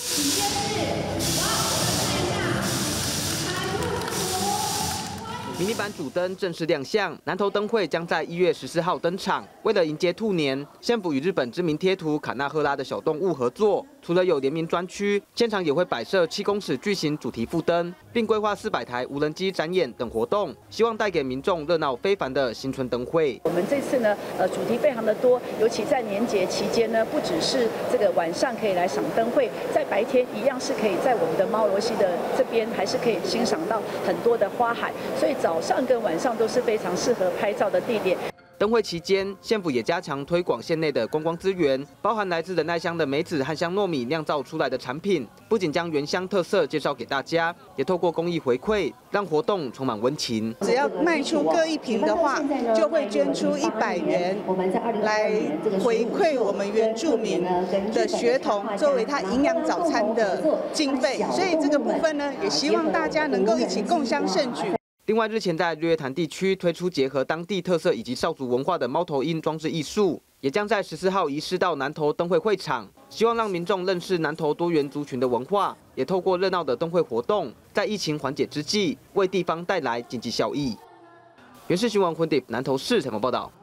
迷你版主灯正式亮相，南投灯会将在1月14号登场。为了迎接兔年，县府与日本知名贴图卡纳赫拉的小动物合作，除了有联名专区，现场也会摆设7公尺巨型主题副灯，并规划400台无人机展演等活动，希望带给民众热闹非凡的新春灯会。 我们这次呢，主题非常的多，尤其在年节期间呢，不只是这个晚上可以来赏灯会，在白天一样是可以在我们的猫罗溪的这边，还是可以欣赏到很多的花海，所以早上跟晚上都是非常适合拍照的地点。 灯会期间，县府也加强推广县内的观光资源，包含来自仁爱乡的梅子和香糯米酿造出来的产品，不仅将原乡特色介绍给大家，也透过公益回馈，让活动充满温情。 只要卖出各1瓶的话，就会捐出100元来回馈我们原住民的学童，作为他营养早餐的经费。所以这个部分呢，也希望大家能够一起共襄盛举。 另外，日前在日月潭地区推出结合当地特色以及少族文化的猫头鹰装置艺术，也将在14号移师到南投灯会会场，希望让民众认识南投多元族群的文化，也透过热闹的灯会活动，在疫情缓解之际，为地方带来经济效益。原视新闻混地南投市采访报道。